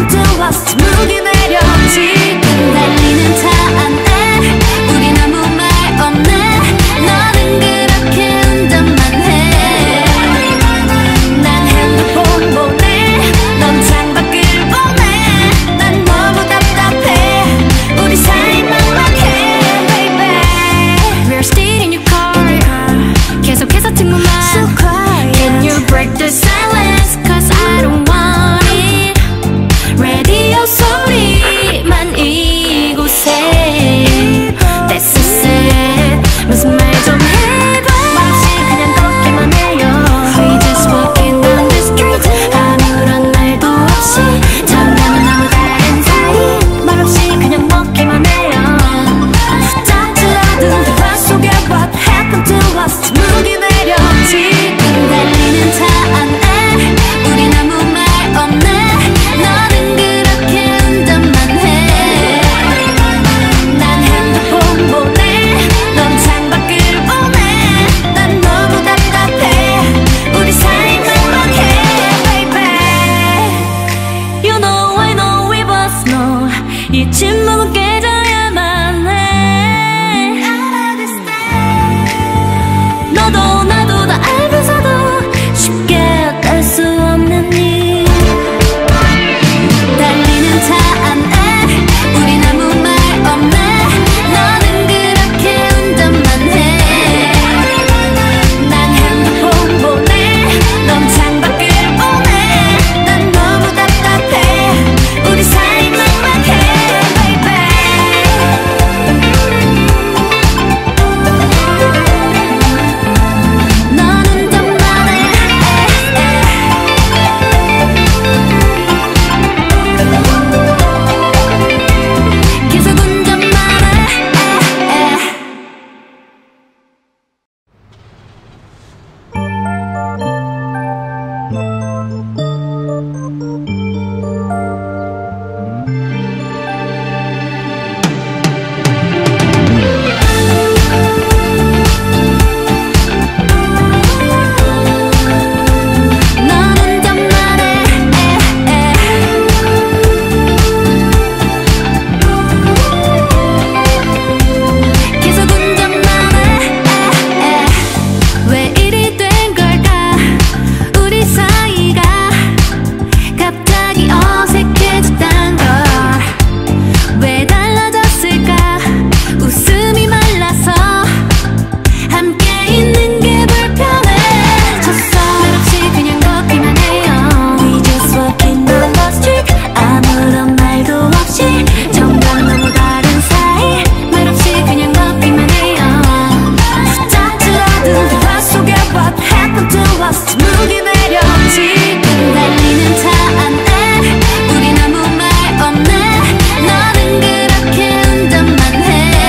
to us 무기 내렸지. 달리는 차 안에 우린 아무 말 없네. 너는 그렇게 운전만 해. 난 핸드폰 보내. 넌 창밖을 보내. 난 너무 답답해. 우리 사이 막막해 baby. We're still in your car. 계속해서 팅무만. So quiet. Can you break the silence? Cause I don't want it. 라디오 소리만 이곳에. This is it. 무슨 말 좀 해봐. 말없이 그냥 걷기만 해요. We just walking down the street. 아무런 말도 없이 정답은 아무 다른 사이. 말없이 그냥 먹기만 해요. 짝질 어두운 대화 속에 what happened to us 무기 내렸지. 달리는 차 안에 우린 아무 말 없네. 너는 그렇게 운전만 해. 난 핸드폰 보내. 넌 창밖을 보내. 난 너무 답답해. 우리 사이 막막해 baby. You know I know we both know. 이 침묵은 깨져야만 해. 너도 나도 다 알면서도 쉽게 뗄 수 없는 일. 달리는 차 안에 우린 아무 말 없네. 너는 그렇게 운전만 해. 난 핸드폰 보내. 넌 창밖을 보내. 난 너무 답답해. 우리 사이 막막해 baby. 넌 운전만 해. 계속 운전만 해. 넌 운전만 해. 계속 운전만 해. 왜 이리 된 걸까? 우리 사이가 갑자기 어색해졌단 걸. 왜 달라졌을까? 웃음이 말라서 함께 있는 게 불편해졌어. 말없이 그냥 걷기만 해요. We just walking down the street. 아무런 말도 없이 정답은 너무 다른 사이. 말없이 그냥 걷기만 해요. 짝질 어두운 대화 속에 what happened to us 무기 내렸지. 달리는 차 안에 우린 아무 말 없네. 너는 그렇게 운전만 해.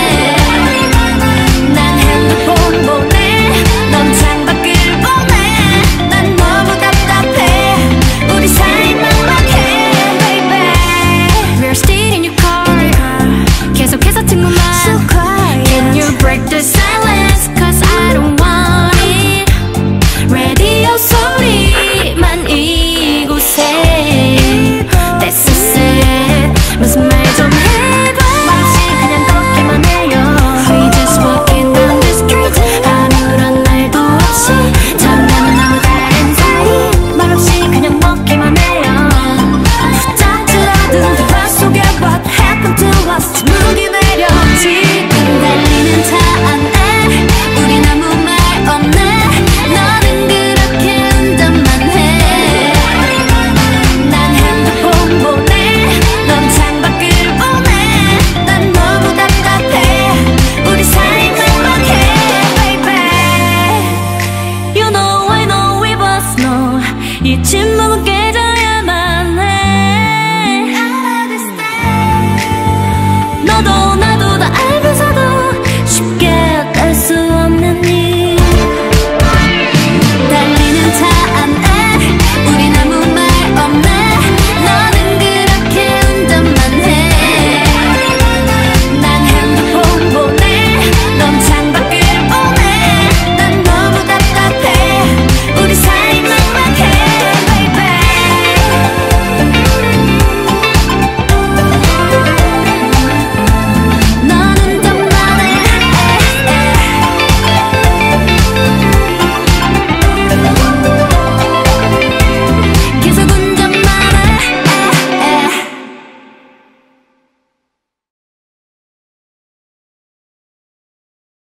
난 핸드폰 보내. 넌 창밖을 보내. 난 너무 답답해. 우리 사이 막막해 baby. We're still in your car. 계속해서 팅무만. So quiet. Can you break the silence? Cause I don't want it. 라디오 소리만 이곳에. This is it. 무슨 말 좀 해봐. 말없이 그냥 걷기만 해요. We just walking down the street. 아무런 말도 없이 정답은 아무 다른 사이. 말없이 그냥 먹기만 해요. 짝질 어두운 대화 속에 what happened to us 무기 내렸지. 달리는 차 안에 우린 아무 말 없네. 너는 그렇게 운전만 해. 난 핸드폰 보내. 넌 창밖을 보내. 난 너무 답답해. 우리 사이 막막해 baby. You know I know we both know. 이 침묵은 깨져